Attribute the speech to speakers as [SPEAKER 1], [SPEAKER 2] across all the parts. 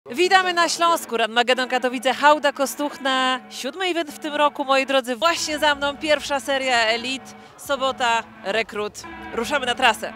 [SPEAKER 1] Witamy na Śląsku, Ranmagedon Katowice, Hałda Kostuchna, 7. event w tym roku, moi drodzy. Właśnie za mną pierwsza seria Elite, sobota, rekrut. Ruszamy na trasę.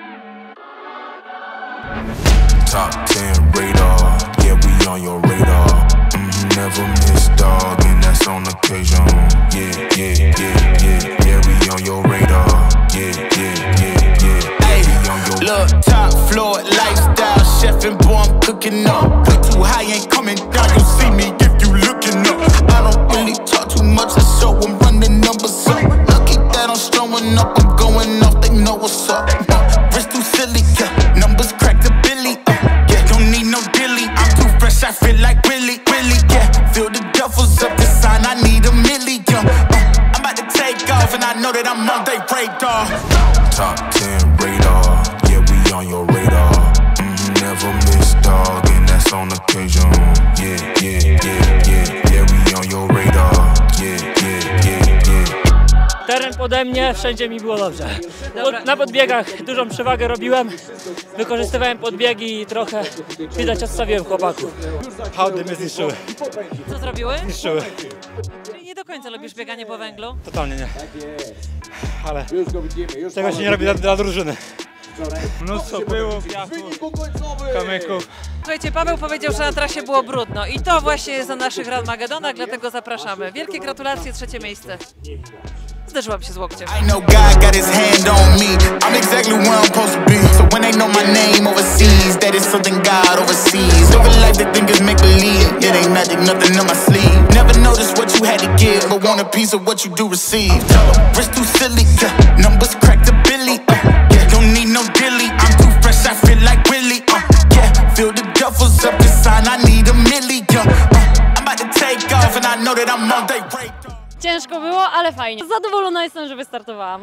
[SPEAKER 2] Top 10 radar, yeah, we on your radar. Never miss, dog, and that's on occasion. Yeah, yeah, yeah, yeah, yeah, we on your radar. Yeah, yeah, yeah, yeah. Hey,
[SPEAKER 3] look, top floor, lifestyle, chef and boy, I'm cooking up. Play too high, ain't coming down, you'll see me if you looking up. I don't really talk too much, I show I'm running numbers up. Lucky that I'm showing up, I'm going off, they know what's up. Wrist too silly, yeah, numbers crack the billy, yeah, don't need no dilly. I'm too fresh, I feel like really, really, yeah. Feel the duffels up the sign, I need a million. I'm about to take off, and I know that I'm on their radar.
[SPEAKER 2] Top 10 radar, yeah, we on your radar. Never miss, dog, and that's on occasion. Yeah, yeah, yeah, yeah, yeah, we on your radar. Yeah, yeah, yeah, yeah.
[SPEAKER 4] Teren pode mnie, wszędzie mi było dobrze. Na podbiegach dużą przewagę robiłem, wykorzystywałem podbiegi i trochę widać odstawiłem chłopaków. Hałdy mnie zniszczyły.
[SPEAKER 1] Co zrobiły?
[SPEAKER 4] Zniszczyły.
[SPEAKER 1] Czyli nie do końca lubisz bieganie po węglu?
[SPEAKER 4] Totalnie nie. Ale tego się nie robi dla drużyny. Mnóstwo pyłu, piachu, kamyków.
[SPEAKER 1] Słuchajcie, Paweł powiedział, że na trasie było brudno i to właśnie jest na naszych Ranmagedonach, dlatego zapraszamy. Wielkie gratulacje, 3. miejsce. Zderzyłam się z łokciem.
[SPEAKER 3] I know God got his hand on me. I'm exactly where I'm supposed to be. So when they know my name overseas, that is something God oversees. Living life they think is make believe. It ain't magic, nothing on my sleeve. Never noticed what you had to give, but want a piece of what you do receive. Wrist too silly, yeah. Numbers crack the billy, yeah. Don't need no dilly. I'm too fresh, I feel like Willie, yeah. Feel the duffels up the sign, I need a million. I'm about to take off, and I know that I'm on their radar.
[SPEAKER 5] Ciężko było, ale fajnie. Zadowolona jestem, że wystartowałam.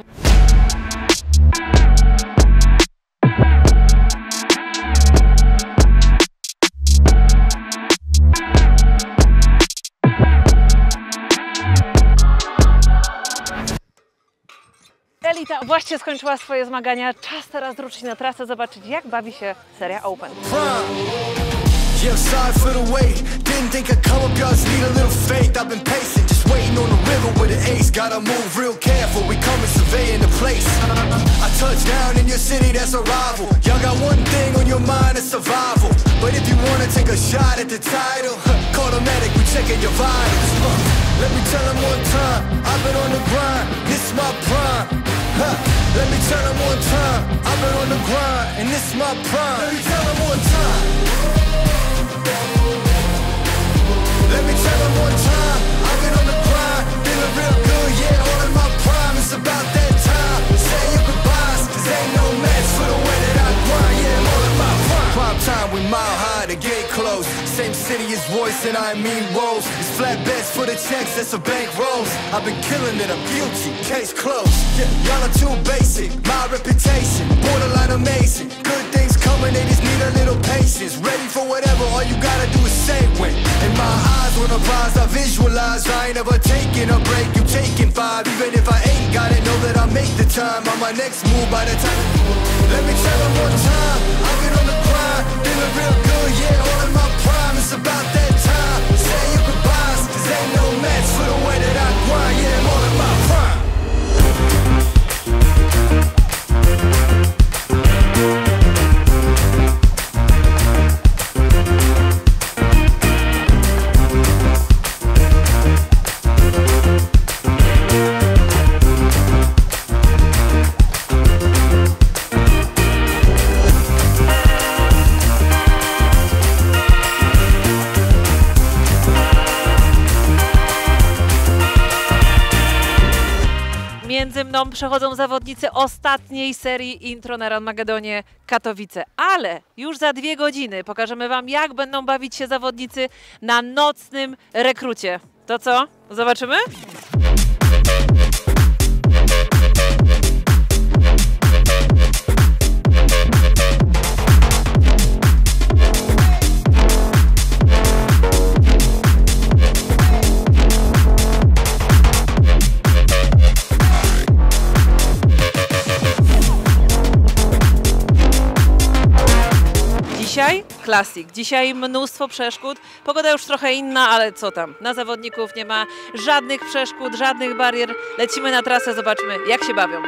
[SPEAKER 1] Elita właśnie skończyła swoje zmagania. Czas teraz ruszyć na trasę, zobaczyć, jak bawi się seria Open.
[SPEAKER 6] Yeah, I'm sorry for the wait. Didn't think I'd come up, y'all just need a little faith. I've been patient, just waiting on the river with an ace. Gotta move real careful, we coming surveying the place. I touch down in your city, that's a rival. Y'all got one thing on your mind, it's survival. But if you wanna take a shot at the title, call the medic, we checking your vitals. Let me tell them one time, I've been on the grind, this is my prime. Let me tell them one time, I've been on the grind, and this is my prime. Let me tell them one time. Let me tell them one time, I've been on the grind, feeling real good, yeah, all in my prime. It's about that time, say your goodbyes, cause ain't no match for the way that I grind, yeah, I'm all in my prime. Prime time, we mile high, the gate closed, same city as voice and I mean woes. It's flatbeds for the checks, that's a bank rolls. I've been killing it, I'm guilty, case closed. Yeah, y'all are too basic, my reputation, borderline amazing. Good things coming, they just need a little patience. Ready for whatever, all you gotta do is say when. In my eyes, when I'm prize, I visualize. I ain't ever taking a break, you taking 5. Even if I ain't got it, know that I make the time. On my next move by the time. Let me tell them one time, I've been on the grind, feeling real good, yeah, all in my prime. It's about that time, say your goodbyes, cause ain't no match for the way that I grind, yeah, I'm all in my prime.
[SPEAKER 1] Między mną przechodzą zawodnicy ostatniej serii intro na Ranmagedonie Katowice, ale już za 2 godziny pokażemy Wam, jak będą bawić się zawodnicy na nocnym rekrucie. To co? Zobaczymy? Dzisiaj Classic. Dzisiaj mnóstwo przeszkód. Pogoda już trochę inna, ale co tam? Na zawodników nie ma żadnych przeszkód, żadnych barier. Lecimy na trasę, zobaczmy jak się bawią.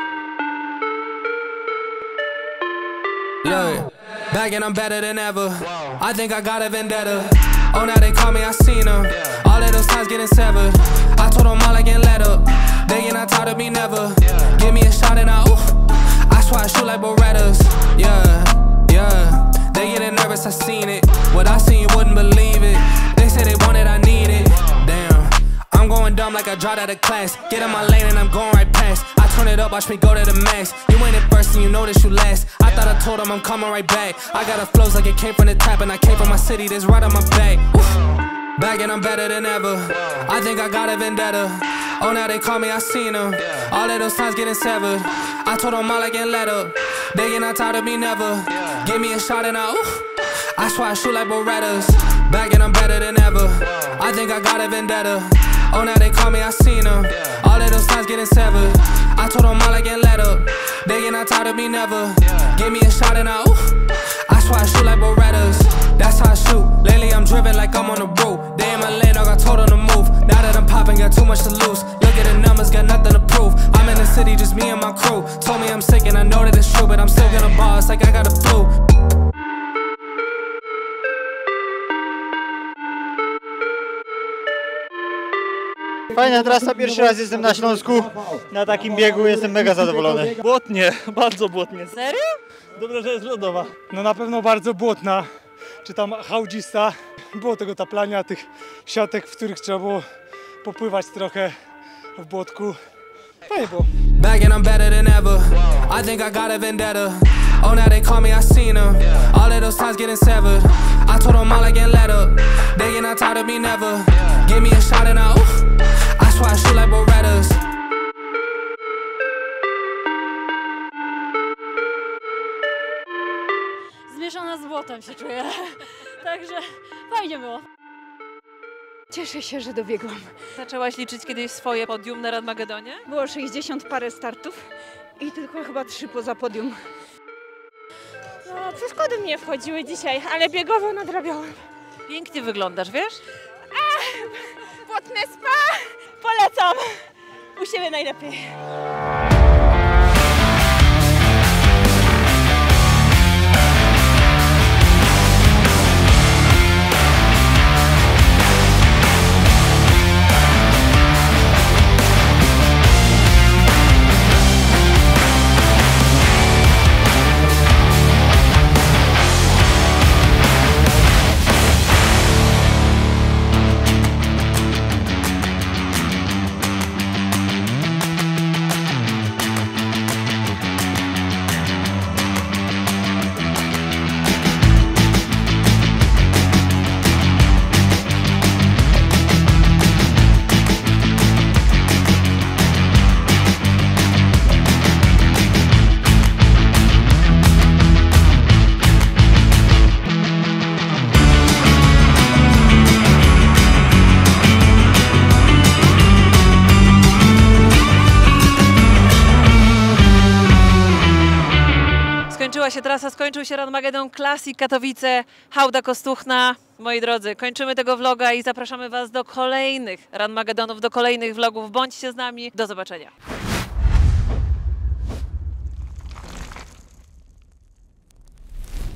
[SPEAKER 7] Look, back and I'm better than ever. I think I got a vendetta. Oh, now they call me, I seen them. All of those times getting severed. I told them all I can't let up. They get not tired of me never. Give me a shot and I swear I shoot like Berettas. Yeah, yeah. They getting nervous, I seen it. What I seen, you wouldn't believe it. They say they want it, I need it. Damn, I'm going dumb like I dropped out of class. Get in my lane and I'm going right past. I turn it up, watch me go to the max. You ain't it first and you know that you last. I thought I told them I'm coming right back. I got a flows like it came from the tap and I came from my city, that's right on my back. Oof. Back and I'm better than ever. I think I got a vendetta. Oh, now they call me, I seen them. All of those times getting severed. I told them all I can't let up. They get not tired of me never. Give me a shot and I swear I shoot like Berettas. Back and I'm better than ever. I think I got a vendetta. Oh, now they call me, I seen them. All of those times getting severed. I told them all I can't let up. They get not tired of me never. Give me a shot and I swear I shoot like Berettas. That's how I shoot. Lately I'm driven like I'm on the road. They in my lane, I got told on the move. Now that I'm popping, got too much to lose. Look at the numbers, got nothing to prove. I'm in the city, just me and my crew. Told me I'm sick and I know that it's true, but I'm still gonna ball, it's like I got a flu.
[SPEAKER 8] Fajna trasa, pierwszy raz jestem na Śląsku. Na takim biegu jestem mega zadowolony.
[SPEAKER 9] Błotnie, bardzo błotnie.
[SPEAKER 1] Serio?
[SPEAKER 9] Dobrze, że jest lodowa. No na pewno bardzo błotna, czy tam chałdzista. Było tego taplania, tych siatek, w których trzeba było popływać trochę w błotku. Fajnie było.
[SPEAKER 7] Back and I'm better than ever. I think I got a vendetta. Oh, now they call me, I seen them. All of those times getting severed. I told them all I can't let up. They get not tired of me never. Give me a shot and I swear I shoot like Berettas.
[SPEAKER 5] Zmieszana z błotem się czuję. Także fajnie było.
[SPEAKER 10] Cieszę się, że dobiegłam.
[SPEAKER 1] Zaczęłaś liczyć kiedyś swoje podium na Ranmagedonie?
[SPEAKER 10] Było 60 parę startów i tylko chyba 3 poza podium.
[SPEAKER 5] No, przeszkody mnie wchodziły dzisiaj, ale biegowo nadrabiałam.
[SPEAKER 1] Pięknie wyglądasz, wiesz?
[SPEAKER 5] Błotne spa! Polecam! U siebie najlepiej.
[SPEAKER 1] Skończyła się trasa, skończył się Ranmagedon Classic Katowice, hałda Kostuchna. Moi drodzy, kończymy tego vloga i zapraszamy Was do kolejnych Ranmagedonów, do kolejnych vlogów. Bądźcie z nami. Do zobaczenia.